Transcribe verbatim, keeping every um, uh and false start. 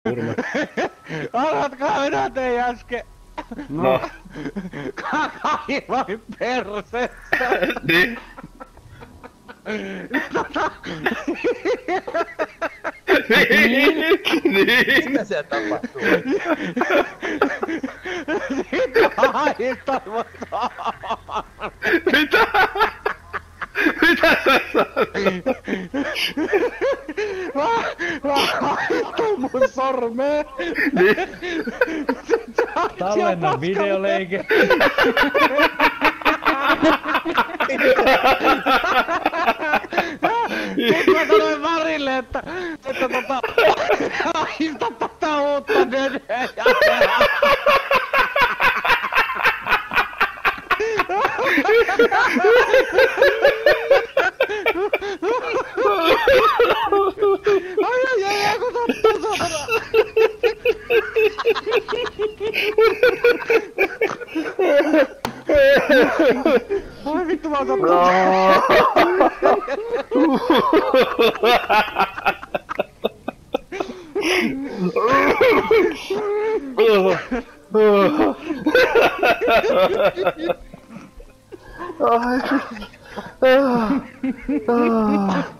Turma. Arvatkaa minä tein äsken. No. Kaivoin perseestä. Niin. Niin. Niin. Mitä siellä tapahtuu? Siitä haistaa mut. Mitä? Mitä sä sanoit? Mä, mä haistan mun sormeen. Niin. Tallenna videoleike. Sit mä sanoin Marille, että, että tota, haista tätä uutta neneä. Ai ai ai ai kun sattuu saada. Ai vittu mä oon sattuu. Ai.